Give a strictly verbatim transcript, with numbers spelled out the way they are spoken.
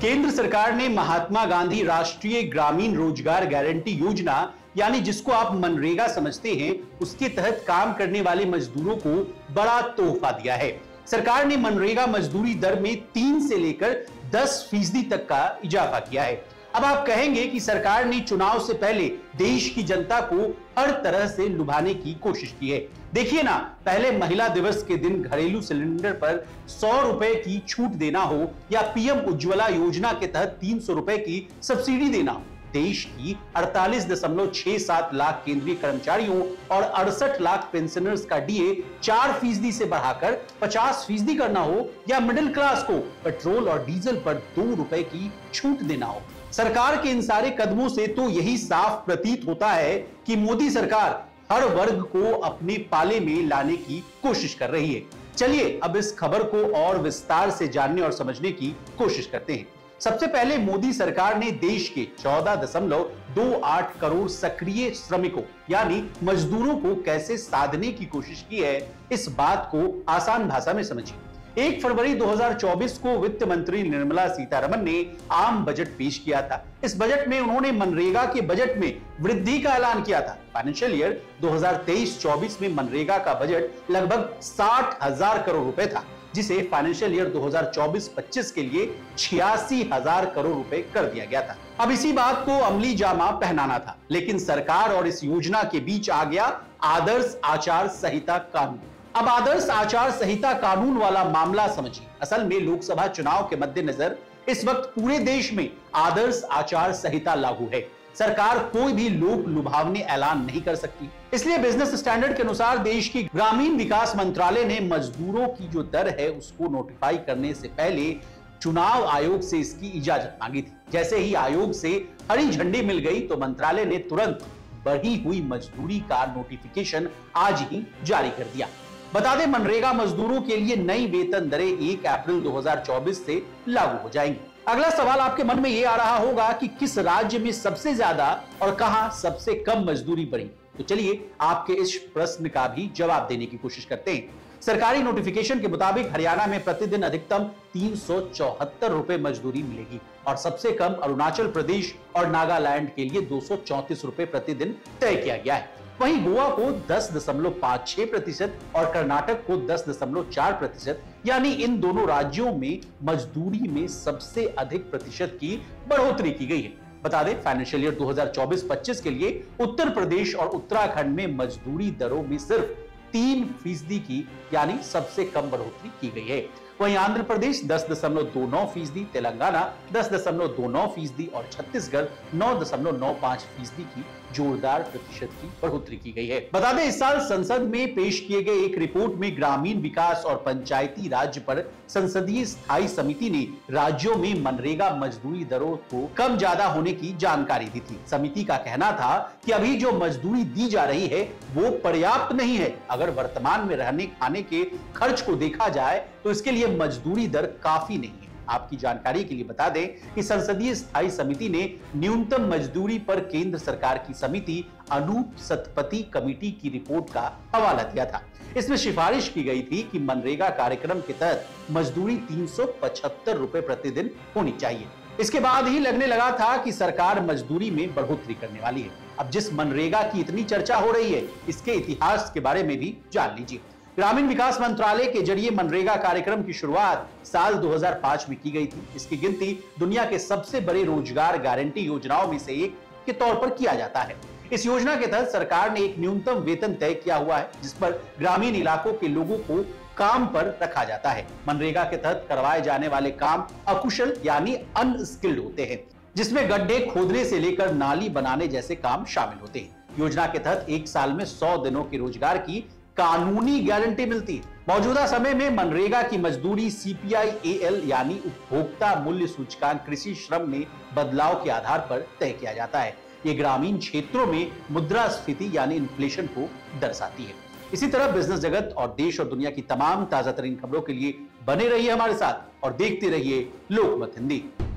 केंद्र सरकार ने महात्मा गांधी राष्ट्रीय ग्रामीण रोजगार गारंटी योजना यानी जिसको आप मनरेगा समझते हैं, उसके तहत काम करने वाले मजदूरों को बड़ा तोहफा दिया है। सरकार ने मनरेगा मजदूरी दर में तीन से लेकर दस फीसदी तक का इजाफा किया है। अब आप कहेंगे कि सरकार ने चुनाव से पहले देश की जनता को हर तरह से लुभाने की कोशिश की है। देखिए ना, पहले महिला दिवस के दिन घरेलू सिलेंडर पर सौ रुपए की छूट देना हो या पीएम उज्ज्वला योजना के तहत तीन सौ रुपए की सब्सिडी देना हो, देश की अड़तालीस दशमलव छह सात लाख केंद्रीय कर्मचारियों और अड़सठ लाख पेंशनर्स का डीए चार फीसदी से बढ़ाकर पचास फीसदी करना हो या मिडिल क्लास को पेट्रोल और डीजल पर दो रुपए की छूट देना हो। सरकार के इन सारे कदमों से तो यही साफ प्रतीत होता है कि मोदी सरकार हर वर्ग को अपने पाले में लाने की कोशिश कर रही है। चलिए अब इस खबर को और विस्तार से जानने और समझने की कोशिश करते हैं। सबसे पहले मोदी सरकार ने देश के चौदह दशमलव दो आठ करोड़ सक्रिय श्रमिकों यानी मजदूरों को कैसे साधने की कोशिश की है, इस बात को आसान भाषा में समझिए। एक फरवरी दो हज़ार चौबीस को वित्त मंत्री निर्मला सीतारमण ने आम बजट पेश किया था। इस बजट में उन्होंने मनरेगा के बजट में वृद्धि का ऐलान किया था। फाइनेंशियल ईयर दो हज़ार तेईस चौबीस में मनरेगा का बजट लगभग साठ हजार करोड़ रुपए था, जिसे फाइनेंशियल ईयर दो हज़ार चौबीस पच्चीस के लिए छियासी हजार करोड़ रुपए कर दिया गया था। अब इसी बात को अमली जामा पहनाना था, लेकिन सरकार और इस योजना के बीच आ गया आदर्श आचार संहिता कानून। अब आदर्श आचार संहिता कानून वाला मामला समझिए। असल में लोकसभा चुनाव के मद्देनजर इस वक्त पूरे देश में आदर्श आचार संहिता लागू है। सरकार कोई भी लोक लुभावनी ऐलान नहीं कर सकती। इसलिए बिजनेस स्टैंडर्ड के अनुसार देश की ग्रामीण विकास मंत्रालय ने मजदूरों की जो दर है उसको नोटिफाई करने से पहले चुनाव आयोग से इसकी इजाजत मांगी थी। जैसे ही आयोग से हरी झंडी मिल गई तो मंत्रालय ने तुरंत बढ़ी हुई मजदूरी का नोटिफिकेशन आज ही जारी कर दिया। बता दें, मनरेगा मजदूरों के लिए नई वेतन दरें एक अप्रैल दो हज़ार चौबीस से लागू हो जाएंगी। अगला सवाल आपके मन में यह आ रहा होगा कि किस राज्य में सबसे ज्यादा और कहां सबसे कम मजदूरी बढ़ी। तो चलिए आपके इस प्रश्न का भी जवाब देने की कोशिश करते हैं। सरकारी नोटिफिकेशन के मुताबिक हरियाणा में प्रतिदिन अधिकतम तीन सौ चौहत्तर रुपए मजदूरी मिलेगी और सबसे कम अरुणाचल प्रदेश और नागालैंड के लिए दो सौ चौंतीस रुपए प्रतिदिन तय किया गया है। वहीं गोवा को दस दशमलव पांच छह प्रतिशत और कर्नाटक को दस दशमलव चार प्रतिशत यानी इन दोनों राज्यों में मजदूरी में सबसे अधिक प्रतिशत की बढ़ोतरी की गई है। बता दें, फाइनेंशियल ईयर दो हज़ार चौबीस पच्चीस के लिए उत्तर प्रदेश और उत्तराखंड में मजदूरी दरों में सिर्फ तीन फीसदी की यानी सबसे कम बढ़ोतरी की गई है। वहीं आंध्र प्रदेश दस दशमलव दो नौ फीसदी, तेलंगाना दस दशमलव दो नौ फीसदी और छत्तीसगढ़ नौ दशमलव नौ पांच फीसदी की जोरदार प्रतिशत की बढ़ोतरी की गई है। बता दें, इस साल संसद में पेश किए गए एक रिपोर्ट में ग्रामीण विकास और पंचायती राज पर संसदीय स्थायी समिति ने राज्यों में मनरेगा मजदूरी दरों को कम ज्यादा होने की जानकारी दी थी। समिति का कहना था कि अभी जो मजदूरी दी जा रही है वो पर्याप्त नहीं है। अगर वर्तमान में रहने खाने के खर्च को देखा जाए तो इसके लिए मजदूरी दर काफी नहीं है। आपकी जानकारी के लिए बता दें कि संसदीय स्थायी समिति ने न्यूनतम मजदूरी पर केंद्र सरकार की समिति अनूप सतपथी कमेटी की रिपोर्ट का हवाला दिया था। इसमें सिफारिश की गई थी कि मनरेगा कार्यक्रम के तहत मजदूरी तीन सौ पचहत्तर रुपए प्रतिदिन होनी चाहिए। इसके बाद ही लगने लगा था कि सरकार मजदूरी में बढ़ोतरी करने वाली है। अब जिस मनरेगा की इतनी चर्चा हो रही है, इसके इतिहास के बारे में भी जान लीजिए। ग्रामीण विकास मंत्रालय के जरिए मनरेगा कार्यक्रम की शुरुआत साल दो हज़ार पांच में की गई थी। इसकी गिनती दुनिया के सबसे बड़े रोजगार गारंटी योजनाओं में से एक के तौर पर किया जाता है। इस योजना के तहत सरकार ने एक न्यूनतम वेतन तय किया हुआ है, जिस पर ग्रामीण इलाकों के लोगों को काम पर रखा जाता है। मनरेगा के तहत करवाए जाने वाले काम अकुशल यानी अनस्किल्ड होते हैं, जिसमें गड्ढे खोदने से लेकर नाली बनाने जैसे काम शामिल होते हैं। योजना के तहत एक साल में सौ दिनों के रोजगार की कानूनी गारंटी मिलती है। मौजूदा समय में मनरेगा की मजदूरी सीपीआई एएल यानी उपभोक्ता मूल्य सूचकांक कृषि श्रम में बदलाव के आधार पर तय किया जाता है। ये ग्रामीण क्षेत्रों में मुद्रास्फीति यानी इन्फ्लेशन को दर्शाती है। इसी तरह बिजनेस जगत और देश और दुनिया की तमाम ताजा तरीन खबरों के लिए बने रहिए हमारे साथ और देखते रहिए लोकमत हिंदी।